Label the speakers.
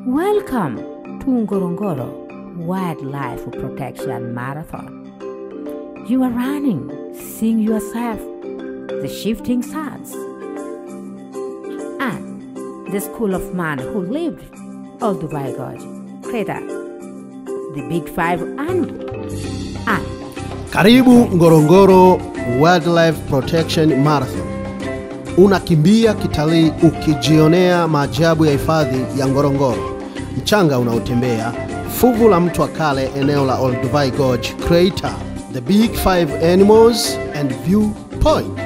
Speaker 1: Welcome to Ngorongoro Wildlife Protection Marathon. You are running, seeing yourself, the shifting sands, and the school of man who lived Olduvai Gorge, crater, the big five animals, and
Speaker 2: Karibu Ngorongoro Wildlife Protection Marathon. Unakimbia kitalii ukijionea maajabu ya hifadhi ya Ngorongoro. Mchanga unaotembea, fuvu la mtu wa kale eneo la Olduvai Gorge Crater, the big five animals and viewpoint.